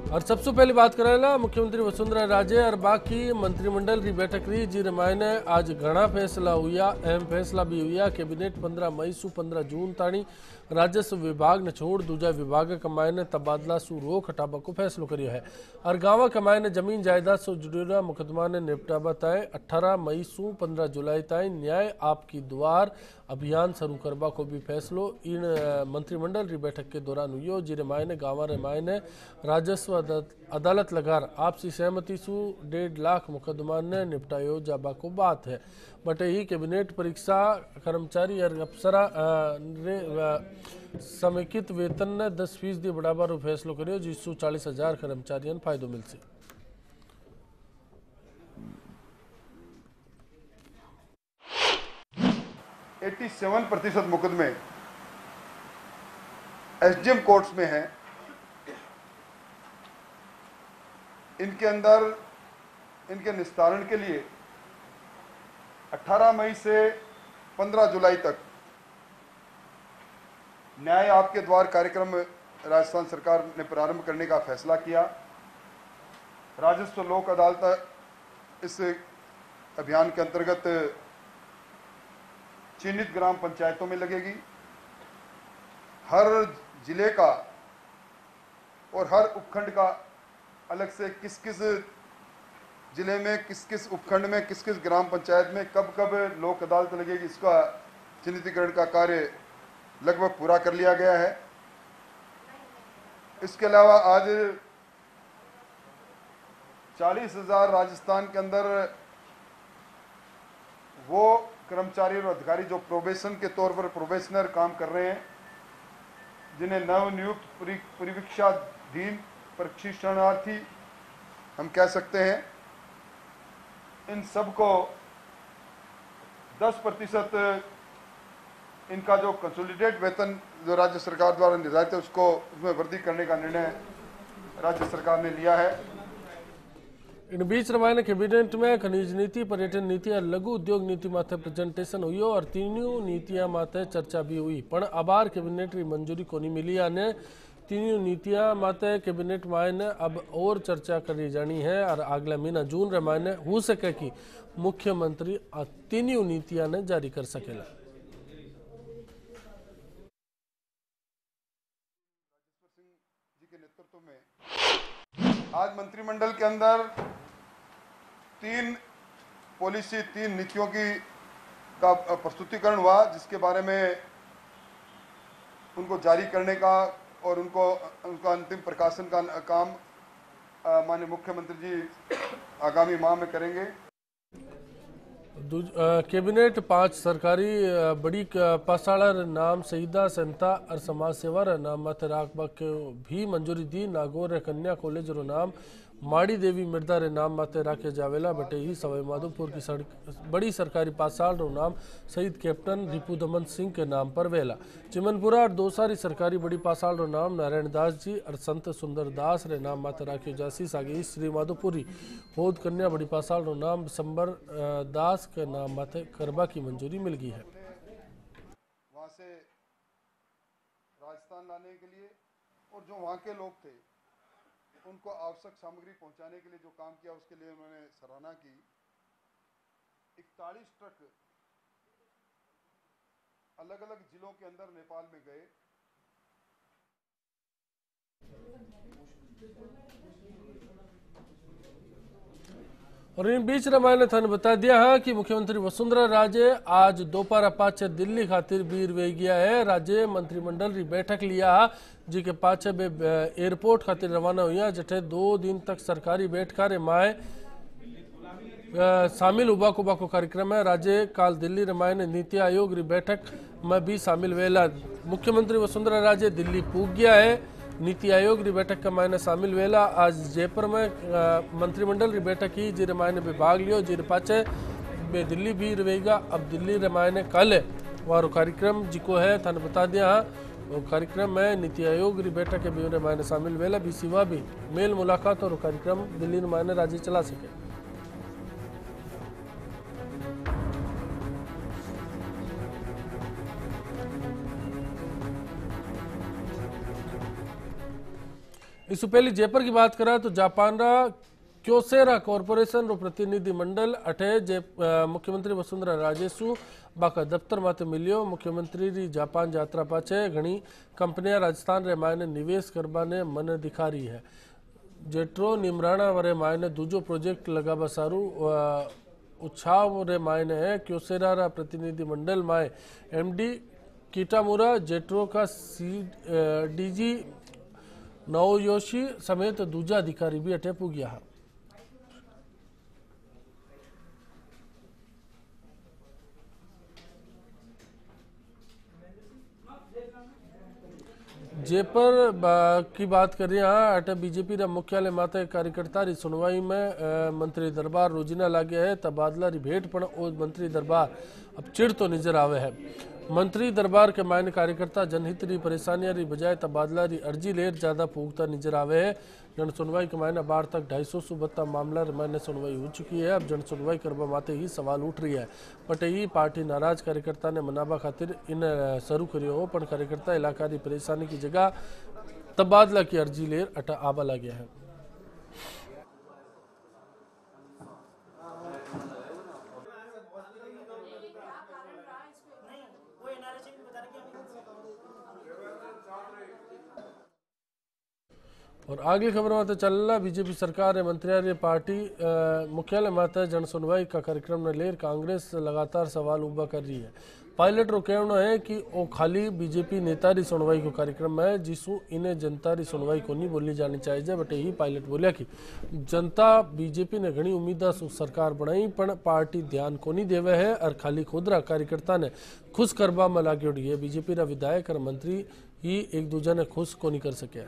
और सबसे पहले बात करेला मुख्यमंत्री वसुंधरा राजे और बाकी मंत्रिमंडल की बैठक रही जी मायने आज घना फैसला हुआ। अहम फैसला भी हुआ। कैबिनेट 15 मई सु 15 जून ताणी राजस्व विभाग ने छोड़ दूजा विभाग के मायने तबादला सु रोक हटाबा को फैसलो करियो है। और गांव के मायने जमीन जायदाद से जुड़ेला मुकदमा ने निपटाबा ताए 18 मई सु 15 जुलाई ताई न्याय आपकी द्वार अभियान शुरू करबा को भी फैसलो इन मंत्रिमंडल की बैठक के दौरान हुई। जिरे मायने गांव रे मायने राजस्व अदालत लगार आपसी सहमति सु 1.5 लाख मुकदमा ने निपटायो जाबा को बात है। बटे ही कैबिनेट परीक्षा कर्मचारी और अफसरा समेकित वेतन ने 10% बढ़ावा रो फैसलो करियो जिससे 40,000 कर्मचारियों फायदो मिलसे। 87% मुकदमे एसडीएम कोर्ट्स में हैं। इनके अंदर इनके निस्तारण के लिए 18 मई से 15 जुलाई तक न्याय आपके द्वार कार्यक्रम राजस्थान सरकार ने प्रारंभ करने का फैसला किया। राजस्व लोक अदालत इस अभियान के अंतर्गत चिन्हित ग्राम पंचायतों में लगेगी। हर जिले का और हर उपखंड का अलग से किस किस जिले में किस किस उपखंड में किस किस ग्राम पंचायत में कब कब लोक अदालत लगेगी, इसका चिन्हितीकरण का कार्य लगभग पूरा कर लिया गया है। इसके अलावा आज 40,000 राजस्थान के अंदर वो कर्मचारी और अधिकारी जो प्रोबेशन के तौर पर प्रोबेशनर काम कर रहे हैं, जिन्हें नवनियुक्त परिवीक्षाधीन प्रशिक्षणार्थी हम कह सकते हैं, इन सबको 10% इनका जो कंसोलिडेट वेतन जो राज्य सरकार द्वारा निर्धारित है उसको उसमें वृद्धि करने का निर्णय राज्य सरकार ने लिया है। इन बीच रमायने कैबिनेट में खनिज नीति, पर्यटन नीति और लघु उद्योग नीति माथे प्रेजेंटेशन हुई और तीनों नीतियां माथे चर्चा भी हुई। पण आबार कैबिनेट की मंजूरी को नहीं मिली ने तीनों नीतियां माते कैबिनेट मायने अब और चर्चा करी जानी है और अगले महीना जून रे मायने हो सके कि मुख्यमंत्री तीनों नीतियां ने जारी कर सकेला। जी के नेतृत्व में आज मंत्रिमंडल के अंदर 3 पॉलिसी 3 नीतियों का प्रस्तुतिकरण हुआ, जिसके बारे में उनको जारी करने का और उनका अंतिम प्रकाशन का काम माननीय मुख्यमंत्री जी आगामी माह में करेंगे। कैबिनेट 5 सरकारी बड़ी पासाड़ा नाम शहीदा संता और समाज सेवा नाम माथे राखबा के भी मंजूरी दी। नागौर कन्या कॉलेज रो नाम माड़ी देवी मिर्दा रे नाम माथे राखे जावेला। बटे ही सवाई माधोपुर की बड़ी सरकारी पासाल रो नाम शहीद कैप्टन रिपू दमन सिंह के नाम पर वेला। चिमनपुरा और दोसारी सरकारी बड़ी पासाल रो नाम नारायण दास जी और संत सुंदर दास रे नाम माथे राखे जासी। सागी श्री माधोपुरी होद कन्या बड़ी पासाल रो नाम संबर दास के नाम माथे करबा की मंजूरी मिल गई है। वहाँ से राजस्थान लाने के लिए और जो वहाँ के लोग थे उनको आवश्यक सामग्री पहुंचाने के लिए जो काम किया उसके लिए उन्होंने सराहना की। 41 ट्रक अलग अलग जिलों के अंदर नेपाल में गए। और इन बीच मैंने थाने बता दिया है कि मुख्यमंत्री वसुंधरा राजे आज दोपहर पाछे दिल्ली खातिर बीर वे गया है। राज्य मंत्रिमंडल की बैठक लिया जी के पाछे बे एयरपोर्ट खातिर रवाना हुआ, जठे 2 दिन तक सरकारी बैठक रे माए शामिल हुआ को कार्यक्रम है। राज्य काल दिल्ली रे माए ने नीति आयोग री बैठक में भी शामिल वेला। मुख्यमंत्री वसुंधरा राजे दिल्ली पूग गया है। नीति आयोग की बैठक का मायने शामिल वेला आज जयपुर में मंत्रिमंडल की बैठक की जिरे मायने भी भाग लियो। जिरे पाचे बे दिल्ली भी रहेगा। अब दिल्ली रे मायने कल वारो कार्यक्रम जिको है थाने बता दिया। वो कार्यक्रम में नीति आयोग की बैठक के भी मायने शामिल वेला भी सिवा भी मेल मुलाकात और कार्यक्रम दिल्ली मायने राज्य चला सके। इससे पहले जयपुर की बात करा तो जापान रा क्योसेरा कॉर्पोरेशन रो प्रतिनिधि मंडल अठे मुख्यमंत्री वसुंधरा राजे सु बाका दफ्तर माते मिलियो। मुख्यमंत्री री जापान यात्रा पाछे घणी कंपनियां राजस्थान रे मायने निवेश करवाने मन दिखा रही है। जेट्रो निमराणा वरे मायने दूजो प्रोजेक्ट लगावा सारू उत्साह रे मायने है। क्योसेरा रा प्रतिनिधि मंडल माए एमडी किटामुरा, जेट्रो का डीजी नओयोशी समेत दूजा अधिकारी भी अटे पुग्या है। जयपुर की बात करिए हाँ अटे बीजेपी रा मुख्यालय माते कार्यकर्ता री सुनवाई में मंत्री दरबार रोजीना लागे है। तबादला री भेंट पण ओ मंत्री दरबार अब चिड़ तो नजर आवे है। मंत्री दरबार के मायने कार्यकर्ता जनहित री परेशानियां री बजाय तबादला री अर्जी लेर ज्यादा पूगता नजर आवे है। जन सुनवाई के मायने बार तक 250 सु बत्ता मामला रे मायने सुनवाई हो चुकी है। अब जन सुनवाई करवा माते ही सवाल उठ रही है। बट ही पार्टी नाराज कार्यकर्ता ने मनाबा खातिर इन शुरू करियो हो पण कार्यकर्ता इलाका री परेशानी की जगह तबादला की अर्जी लेर अटा आबा लगे है। और आगे खबर माते चलना बीजेपी सरकार ने मंत्रियां पार्टी मुख्यालय माते जन सुनवाई का कार्यक्रम ने लेर कांग्रेस लगातार सवाल उबा कर रही है। पायलट रो कहना है कि वो खाली बीजेपी नेता री सुनवाई को कार्यक्रम है जिसू इन्हें जनता री सुनवाई को नहीं बोली जानी चाहिए। बट यही पायलट बोलिया कि जनता बीजेपी ने घनी उम्मीदा सु सरकार बनाई पण पार्टी ध्यान को नहीं देवे है और खाली खुदरा कार्यकर्ता ने खुश करवा में लाग्योड़ी है। बीजेपी रा विधायक और मंत्री ही एक दूजे ने खुश को नहीं कर सके।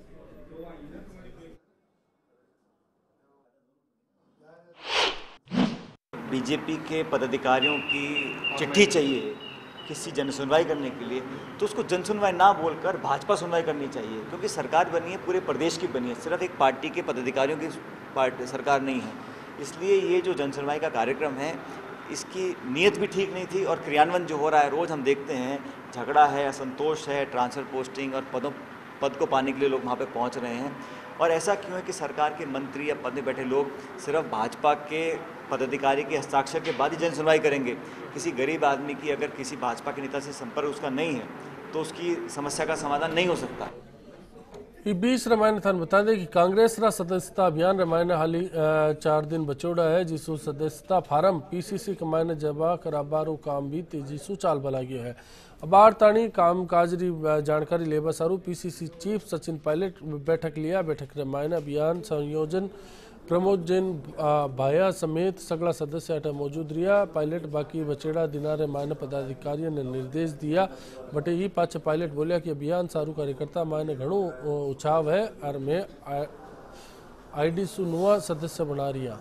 बीजेपी के पदाधिकारियों की चिट्ठी चाहिए किसी जनसुनवाई करने के लिए तो उसको जनसुनवाई ना बोलकर भाजपा सुनवाई करनी चाहिए, क्योंकि सरकार बनी है पूरे प्रदेश की बनी है, सिर्फ एक पार्टी के पदाधिकारियों की सरकार नहीं है। इसलिए ये जो जनसुनवाई का कार्यक्रम है इसकी नीयत भी ठीक नहीं थी और क्रियान्वयन जो हो रहा है रोज़ हम देखते हैं झगड़ा है, असंतोष है, ट्रांसफ़र पोस्टिंग और पद को पाने के लिए लोग वहाँ पे पहुँच रहे हैं। और ऐसा क्यों है कि सरकार के मंत्री या पद में बैठे लोग सिर्फ भाजपा के पदाधिकारी के हस्ताक्षर के बाद ही जन सुनवाई करेंगे। किसी गरीब आदमी की अगर किसी भाजपा के नेता से संपर्क उसका नहीं है तो उसकी समस्या का समाधान नहीं हो सकता। इस बीच रामायण थान बता दें कि कांग्रेस रा सदस्यता अभियान रामायण हाली 4 दिन बचोड़ा है जिसु सदस्यता फार्म पीसीसी के मायने जमा कराबारो काम भी तेजी सु चाल बला गयो है। अबार ताणी कामकाज री जानकारी लेवा सारू पीसीसी चीफ सचिन पायलट बैठक लिया। बैठक रे मायने अभियान संयोजन प्रमोद जैन भाया समेत सगला सदस्य अटे मौजूद रिया। पायलट बाकी बचेड़ा दिनारे मायने पदाधिकारियों ने निर्देश दिया। बटे ही पाछे पायलट बोलिया कि अभियान सारू कार्यकर्ता मायने घणो उत्साह है और मैं आईडी सु नुआ सदस्य बना रिया।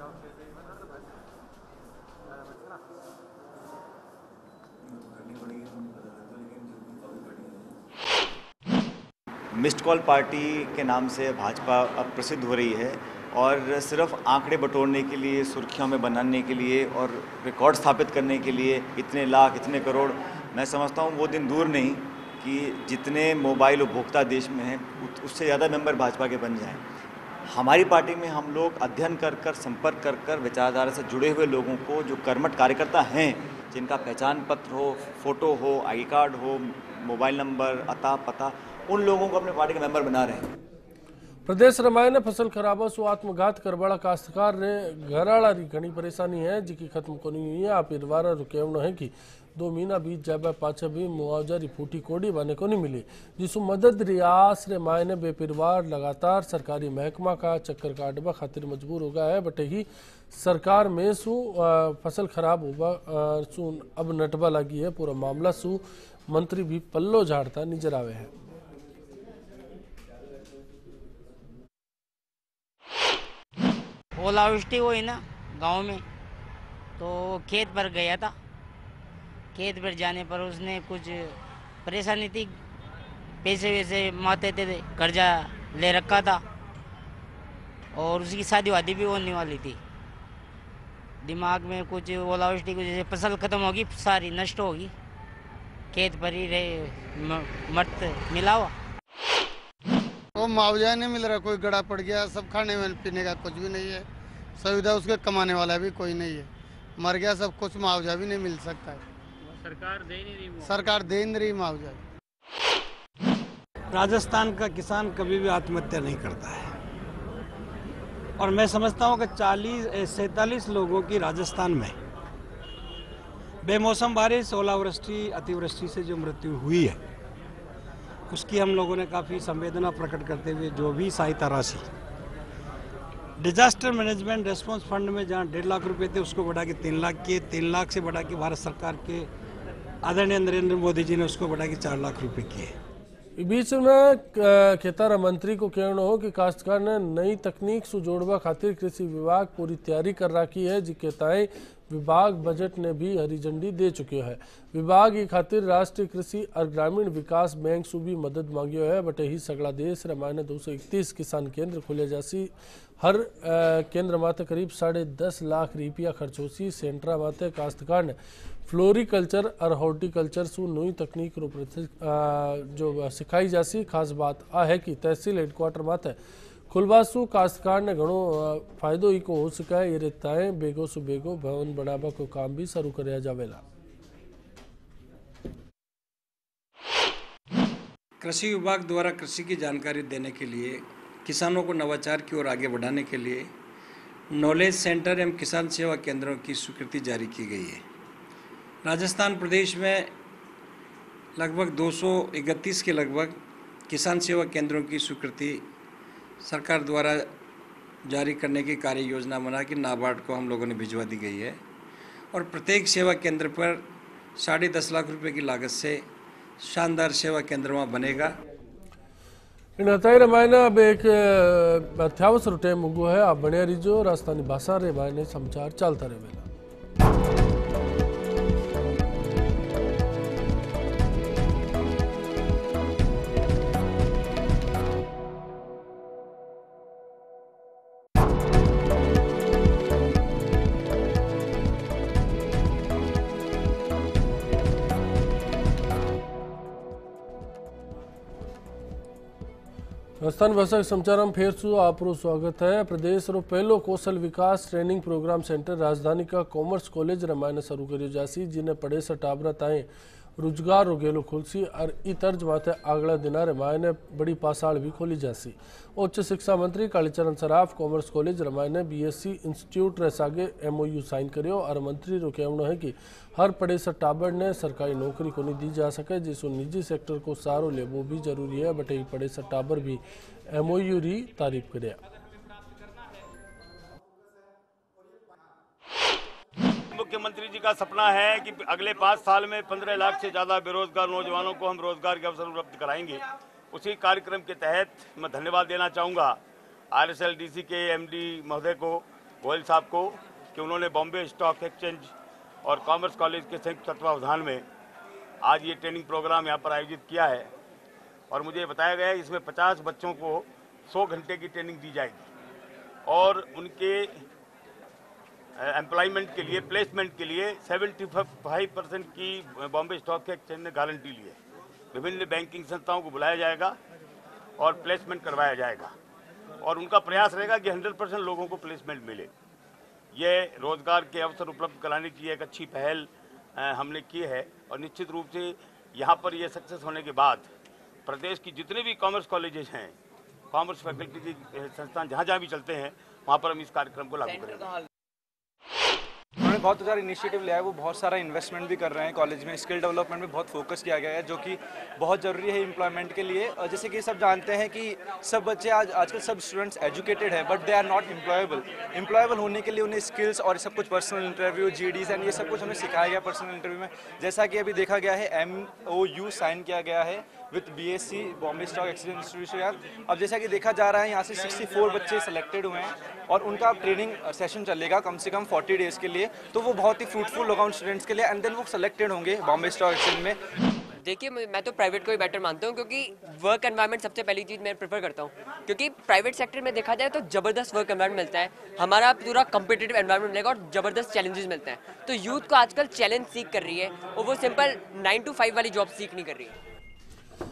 मिस्ड कॉल पार्टी के नाम से भाजपा अब प्रसिद्ध हो रही है और सिर्फ आंकड़े बटोरने के लिए, सुर्खियों में बनाने के लिए और रिकॉर्ड स्थापित करने के लिए इतने लाख, इतने करोड़, मैं समझता हूँ वो दिन दूर नहीं कि जितने मोबाइल उपभोक्ता देश में हैं उससे ज़्यादा मेंबर भाजपा के बन जाएं। हमारी पार्टी में हम लोग अध्ययन कर संपर्क कर विचारधारा से जुड़े हुए लोगों को, जो कर्मठ कार्यकर्ता हैं, जिनका पहचान पत्र हो, फोटो हो, आई कार्ड हो, मोबाइल नंबर, अता पता, उन लोगों को अपने पार्टी के मेंबर बना रहे हैं। प्रदेश रामायण ने फसल खराबा सु आत्मघात करवाड़ा काश्तकार ने घराड़ा री घनी परेशानी है जिकी खत्म को नहीं हुई है। आप इरवारा रुकेवनो है कि 2 महीना बीत जाबा पाछे भी मुआवजा री फूटी कोड़ी बने को नहीं मिली जिसु मदद रियास रे मायने बेपरिवार लगातार सरकारी महकमा का चक्कर काटवा खातिर मजबूर हो गया है। बटे ही सरकार में सु फसल खराब होगा सु अब नटवा लगी है। पूरा मामला सु मंत्री भी पल्लो झाड़ता नजर आवे है। ओलावृष्टि हुई ना गांव में, तो खेत पर गया था। खेत पर जाने पर उसने कुछ परेशानी थी, पैसे वैसे माते थे, कर्जा ले रखा था और उसकी शादी वादी भी होने वाली थी। दिमाग में कुछ ओलावृष्टि को जैसे फसल खत्म होगी, सारी नष्ट होगी, खेत पर ही रहे मर्द मिला हुआ। वो मुआवजा नहीं मिल रहा, कोई गड़ा पड़ गया, सब खाने में पीने का कुछ भी नहीं है, सुविधा उसके कमाने वाला भी कोई नहीं है, मर गया सब कुछ, मुआवजा भी नहीं मिल सकता है। सरकार दे नहीं रही मुआवजा। राजस्थान का किसान कभी भी आत्महत्या नहीं करता है और मैं समझता हूं कि 47 लोगों की राजस्थान में बेमौसम बारिश, ओलावृष्टि, अतिवृष्टि से जो मृत्यु हुई है उसकी हम लोगों ने काफ़ी संवेदना प्रकट करते हुए जो भी सहायता राशि डिजास्टर मैनेजमेंट रेस्पॉन्स फंड में जहां 1.5 लाख रुपए थे उसको बढ़ा के 3 लाख किए, 3 लाख से बढ़ा के भारत सरकार के आदरणीय नरेंद्र मोदी जी ने उसको बढ़ा के 4 लाख रुपए किए। बीच में खेतारा मंत्री को कहना हो कि काश्तकार ने नई तकनीक से जोड़वा खातिर कृषि विभाग पूरी तैयारी कर रखी है, जिसके ताएं विभाग बजट ने भी हरी झंडी दे चुकी है। विभाग ये खातिर राष्ट्रीय कृषि और ग्रामीण विकास बैंक से भी मदद मांगियो है। बटे ही सगला देश रामायण 231 किसान केंद्र खुले जासी, हर केंद्र माते करीब 10.5 लाख रुपया खर्च होसी। सेंट्रा माते काश्तकार ने फ्लोरिकल्चर और हॉर्टिकल्चर सु नई तकनीक जो सिखाई जासी। खास बात आ है कि तहसील हेडक्वार्टर माते खुलवासु काश्तकार ने घणो फायदो इको हो सका है। ये रेताएं बेगो सु बेगो भवन बनावा को काम भी शुरू कराया जावेला। कृषि विभाग द्वारा कृषि की जानकारी देने के लिए, किसानों को नवाचार की ओर आगे बढ़ाने के लिए नॉलेज सेंटर एवं किसान सेवा केंद्रों की स्वीकृति जारी की गई है। राजस्थान प्रदेश में लगभग 231 के लगभग किसान सेवा केंद्रों की स्वीकृति सरकार द्वारा जारी करने की कार्य योजना बना के नाबार्ड को हम लोगों ने भिजवा दी गई है और प्रत्येक सेवा केंद्र पर 10.5 लाख रुपए की लागत से शानदार सेवा केंद्र वहाँ बनेगा। इन हताई रामायण अब एक 28 रुपये मुगो है। आप बने रहिजो, राजस्थानी भाषा रे मायने समाचार चलता रहेगा। राजस्थान भाषा के समाचार में फेर सु आपरो स्वागत है। प्रदेश रो पहलो कौशल विकास ट्रेनिंग प्रोग्राम सेंटर राजधानी का कॉमर्स कॉलेज रामायण शुरू करियो जासी, जिन्हें पढ़े से टाबरा ताएं रोजगार रो गेलो खुलसी और ई तर्ज माथे आगला दिना रामायण बड़ी पासाड़ भी खोली जासी। उच्च शिक्षा मंत्री कालीचरण सराफ कॉमर्स कॉलेज रामायण BSc इंस्टीट्यूट रे सागे MOU साइन करियो और मंत्री रो कहना है कि हर पढ़े से टाबर ने सरकारी नौकरी को नहीं दी जा सके, जिसको निजी सेक्टर को सारो लेबो भी जरूरी है। बटे पढ़े से टाबर भी MOU री तारीफ करे। मुख्यमंत्री जी का सपना है कि अगले 5 साल में 15 लाख से ज़्यादा बेरोजगार नौजवानों को हम रोजगार के अवसर उपलब्ध कराएंगे। उसी कार्यक्रम के तहत मैं धन्यवाद देना चाहूँगा RSLDC के MD महोदय को, गोयल साहब को, कि उन्होंने बॉम्बे स्टॉक एक्सचेंज और कॉमर्स कॉलेज के संयुक्त तत्वावधान में आज ये ट्रेनिंग प्रोग्राम यहाँ पर आयोजित किया है। और मुझे बताया गया है इसमें 50 बच्चों को 100 घंटे की ट्रेनिंग दी जाएगी और उनके एम्प्लॉयमेंट के लिए, प्लेसमेंट के लिए 75% की बॉम्बे स्टॉक एक्सचेंज ने गारंटी ली है। विभिन्न बैंकिंग संस्थाओं को बुलाया जाएगा और प्लेसमेंट करवाया जाएगा और उनका प्रयास रहेगा कि 100% लोगों को प्लेसमेंट मिले। ये रोजगार के अवसर उपलब्ध कराने की एक अच्छी पहल हमने की है और निश्चित रूप से यहाँ पर ये सक्सेस होने के बाद प्रदेश की जितने भी कॉमर्स कॉलेजेस हैं, कॉमर्स फैकल्टी की संस्थान जहाँ भी चलते हैं, वहाँ पर हम इस कार्यक्रम को लागू करेंगे। उन्होंने बहुत सारा इनिशिएटिव लिया है, वो बहुत सारा इन्वेस्टमेंट भी कर रहे हैं कॉलेज में। स्किल डेवलपमेंट में बहुत फोकस किया गया है, जो कि बहुत ज़रूरी है एम्प्लॉयमेंट के लिए। और जैसे कि सब जानते हैं कि सब बच्चे आजकल सब स्टूडेंट्स एजुकेटेड हैं, but they are not employable होने के लिए उन्हें स्किल्स और सब कुछ पर्सनल इंटरव्यू, GDs एंड ये सब कुछ हमें सिखाया गया पर्सनल इंटरव्यू में। जैसा कि अभी देखा गया है MOU साइन किया गया है with BSc Bombay stock exchange institute. अब जैसा कि देखा जा रहा है यहाँ से 64 बच्चे सेलेक्टेड हुए हैं और उनका ट्रेनिंग सेशन चलेगा कम से कम 40 डेज़ के लिए, तो वो बहुत ही फ्रूटफुल होगा उन स्टूडेंट्स के लिए एंड देन वो सेलेक्टेड होंगे बॉम्बे स्टॉक एक्सचेंज में। देखिए, मैं तो प्राइवेट को ही बेटर मानता हूँ, क्योंकि वर्क एनवायरनमेंट सबसे पहली चीज़ मैं प्रेफर करता हूँ, क्योंकि प्राइवेट सेक्टर में देखा जाए तो ज़बरदस्त वर्क एनवायरनमेंट मिलता है, हमारा पूरा कम्पिटिटिव एनवायरनमेंट मिलेगा और ज़बरदस्त चैलेंजेस मिलते हैं। तो यूथ को आजकल चैलेंज सीख कर रही है और वो सिंपल 9 to 5 वाली जॉब सीख नहीं कर रही है।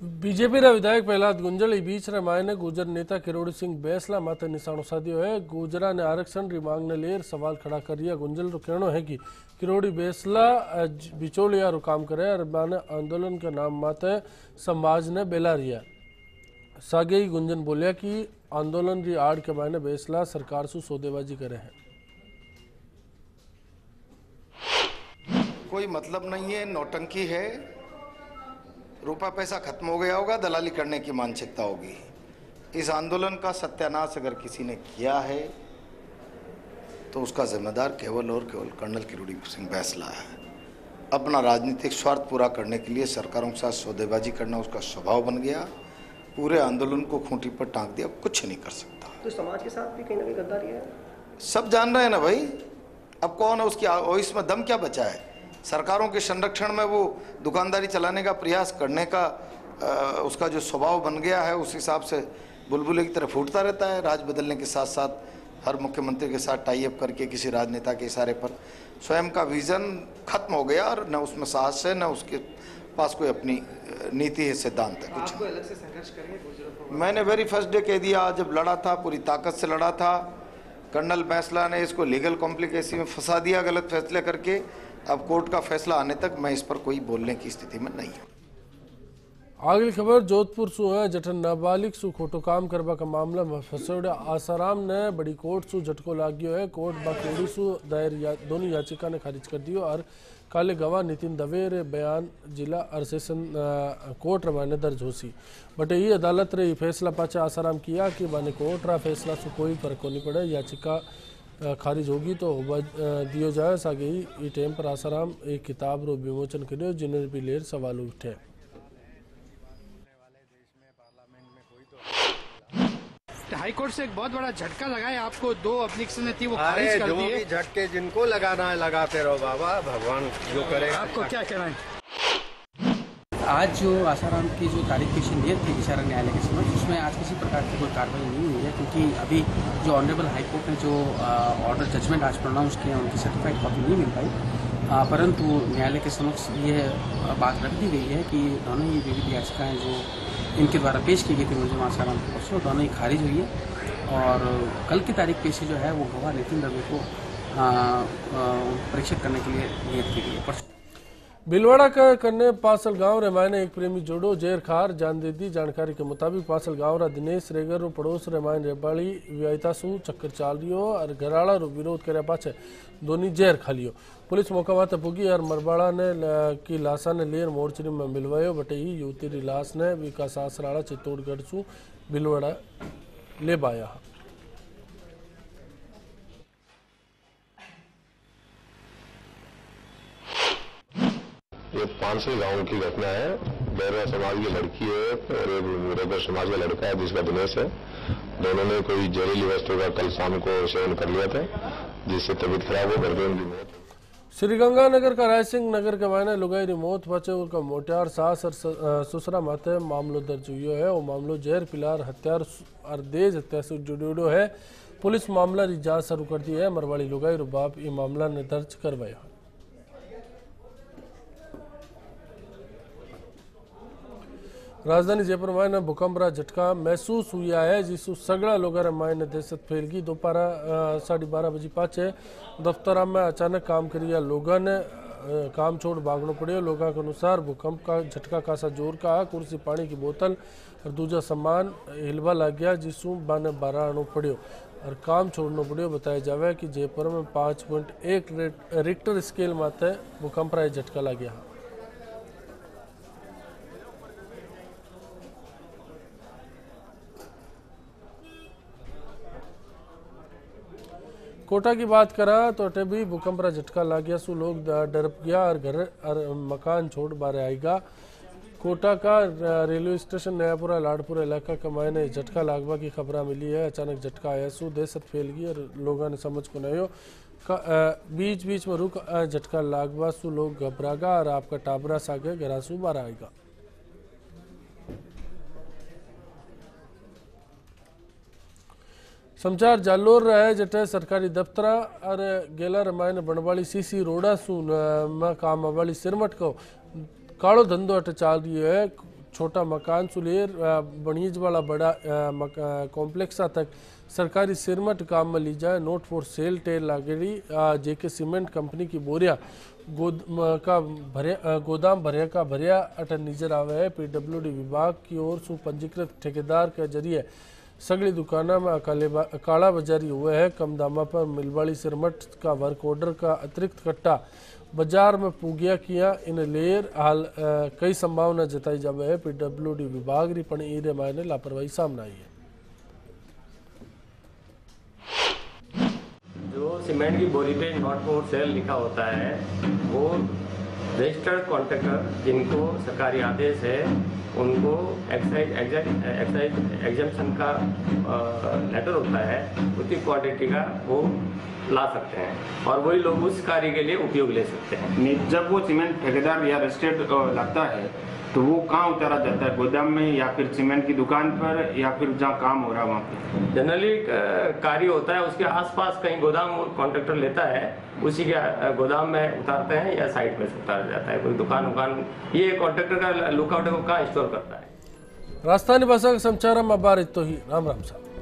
बीजेपी विधायक प्रहलाद गुंजल बीच मायने गुजर नेता किरोड़ी सिंह बैसला माथे निशानो साध्यो है। गुजरा ने आरक्षण री मांग ने लेर सवाल खड़ा कर रिया। गुंजल रो कहनो है कि किरोड़ी बैसला बिचौलिया रो काम करे और माने आंदोलन के नाम माथे समाज ने बेला रिया। सागे ही गुंजन बोलिया कि आंदोलन री आड़ के मायने बैसला सरकार सु सौदेबाजी करे है। कोई मतलब नहीं है, नौटंकी है, रुपया पैसा खत्म हो गया होगा, दलाली करने की मानसिकता होगी। इस आंदोलन का सत्यानाश अगर किसी ने किया है तो उसका जिम्मेदार केवल और केवल कर्नल किरोड़ी सिंह बैसला है। अपना राजनीतिक स्वार्थ पूरा करने के लिए सरकारों के साथ सौदेबाजी करना उसका स्वभाव बन गया। पूरे आंदोलन को खूंटी पर टांग दिया, कुछ नहीं कर सकता। तो समाज के साथ भी कहीं ना कहीं गद्दारी है, सब जान रहे हैं ना भाई। अब कौन है उसकी इसमें दम क्या बचा है? सरकारों के संरक्षण में वो दुकानदारी चलाने का प्रयास करने का उसका जो स्वभाव बन गया है, उस हिसाब से बुलबुले की तरह फूटता रहता है। राज बदलने के साथ साथ हर मुख्यमंत्री के साथ टाई अप करके किसी राजनेता के इशारे पर स्वयं का विजन खत्म हो गया और न उसमें साहस है, न उसके पास कोई अपनी नीति है, सिद्धांत है। कुछ अलग से संघर्ष करेंगे? मैंने वेरी फर्स्ट डे कह दिया, जब लड़ा था पूरी ताकत से लड़ा था। कर्नल बैसला ने इसको लीगल कॉम्प्लिकेसी में फंसा दिया गलत फैसले करके। अब कोर्ट का फैसला आने तक मैं इस पर कोई बोलने की स्थिति में नहीं हूँ। आगली खबर जोधपुर सु है। जठन नाबालिग सु खोटो काम करवा का मामला में फसोड़ा आसाराम ने बड़ी कोर्ट सु झटको लाग्यो है। कोर्ट बाकी सु दायर दोनों याचिका ने खारिज कर दियो और काले गवाह नितिन दवे रे बयान जिला और सेशन कोर्ट माने दर्ज होसी। बटे ये अदालत रे फैसला पाचे आसाराम किया कि माने कोर्ट रा फैसला सु कोई फर्क नहीं पड़े, याचिका खारिज होगी तो दियो जाए। सागे ही टाइम पर आसाराम एक किताब रो विमोचन करियो जिन्हें भी लेर सवाल उठे। हाईकोर्ट से एक बहुत बड़ा झटका लगा है आपको, 2 एप्लीकेशन थी वो खारिज कर दी है। जो भी झटके जिनको लगाना है लगाते रहो बाबा, भगवान जो करेगा। आपको क्या कहना है? आज जो आसाराम की जो तारीख पेशी नियत थी विचारा न्यायालय के समक्ष, उसमें आज किसी प्रकार की कोई कार्रवाई नहीं हुई है, क्योंकि अभी जो ऑनरेबल हाईकोर्ट ने जो ऑर्डर जजमेंट आज प्रोनाउंस किया उनकी सर्टिफाइड कॉपी नहीं मिल पाई। परंतु न्यायालय के समक्ष ये बात रख दी गई है कि दोनों ही विविध याचिकाएँ जो इनके द्वारा पेश की गई थी मुलजिम आसाराम के परसों, दोनों ही खारिज हुई है। और कल की तारीख पेशी जो है वो गवाह नितिन दवे को परीक्षित करने के लिए नियत की गई है। भीलवाड़ा का कन्ने पासल गांव रे मायने एक प्रेमी जोड़ो जेर खार जान दे दी। जानकारी के मुताबिक पासल गांव रा दिनेश रेगर रो पड़ोस रे मायने रेबाड़ी विवाहितासु चक्कर चाल रियो और घराड़ा रो विरोध करे पाछे दोनी जेर खा लियो। पुलिस मौका माते पुगी और मरबाड़ा ने की लाशा ने लेर मोर्चरी में मिलवायो। बटे ही युवती री लाश ने विकास आसराड़ा चित्तौड़गढ़ सु भीलवाड़ा ले बाया। ये पांचवे गांव की घटना है। बैरवा समाज की लड़की है और एक रेबर समाज का लड़का है जिसका दिनेश है। दोनों ने कोई जहरीली वस्तु का कल शाम को सेवन कर लिया था, जिससे तबीयत खराब हो कर उनकी मौत। श्रीगंगानगर का रायसिंह नगर के मायने लुगाई री मौत बचे उनका मोटियार सास और ससुरा माथे मामलो दर्ज हुई है। वो मामलो जहर पिलार हत्यार और देज हत्या से जुड़ो है। पुलिस मामला री जांच शुरू कर दी है। मरवाड़ी लुगाई रो बाप ये मामला ने दर्ज करवाया। राजधानी जयपुर मायने भूकंप रा झटका महसूस हुआ है, जिसु सगड़ा लोगों मायने दहशत फैल गई। दोपहर 12:30 बजे पाचे दफ्तर में अचानक काम करिया लोगों ने काम छोड़ भागना पड़े। लोगों के अनुसार भूकंप का झटका खासा जोर का है। कुर्सी पानी की बोतल और दूजा सामान हिलवा लग गया, जिसु बाने 12 आना पड़ो और काम छोड़ना पड़ो। बताया जावे कि जयपुर में 5.1 रिक्टर स्केल माते भूकंप रा झटका लग गया। कोटा की बात करा तो अटे भी भूकंप का झटका लग गया। सो लोग डर गया और घर और मकान छोड़ बाहर आएगा। कोटा का रेलवे स्टेशन नयापुरा लाडपुरा इलाका के मायने झटका लागवा की खबर मिली है। अचानक झटका आया सो दहशत फैल गई और लोगों ने समझ को नहीं बीच बीच में रुक झटका लागवा सो लोग घबरागा और आपका टाबरा सागे घरासू बाहर आएगा। समाचार जालोर रहे जटे सरकारी दफ्तर और गेला रमायन बनवाली सीसी रोड़ा सू में काम वाली सिरमट को कालो धंधो अटे चाल रही है। छोटा मकान सुलेर बणीज वाला बड़ा कॉम्प्लेक्सा तक सरकारी सिरमट काम में ली जाए। नोट फॉर सेल टेल लागेड़ी जेके सीमेंट कंपनी की बोरिया गोदाम भरिया का भरिया अटन नजर आवे है। PWD विभाग की ओर से पंजीकृत ठेकेदार के जरिए सगली दुकाना में काला बाजारी हुए है। कम दामा पर मिलवाड़ी सिरमट का वर्क ऑर्डर का अतिरिक्त कट्टा बाजार में पूगिया किया। इन लेर हाल कई संभावना जताई जावे है। PWD विभाग री पण ई मायने लापरवाही सामने आई है। जो सीमेंट की बोरी पे नॉट फॉर सेल लिखा होता है वो रजिस्टर्ड कॉन्ट्रैक्टर जिनको सरकारी आदेश है उनको एक्साइज एग्जम्पशन का लेटर होता है, उतनी क्वांटिटी का वो ला सकते हैं और वही लोग उस कार्य के लिए उपयोग ले सकते हैं। जब वो सीमेंट ठेकेदार या रजिस्टर्ड लगता है तो वो कहाँ उतारा जाता है, गोदाम में या फिर सीमेंट की दुकान पर या फिर जहाँ काम हो रहा है वहाँ पे? जनरली कार्य होता है उसके आसपास कहीं गोदाम कॉन्ट्रैक्टर लेता है, उसी के गोदाम में उतारते हैं या साइड पे से उतारा जाता है। कोई दुकान ये कॉन्ट्रैक्टर का लुकआउट है वो कहाँ स्टोर करता है। राजस्थानी भाषा के समाचार में बार तो ही राम राम साहब।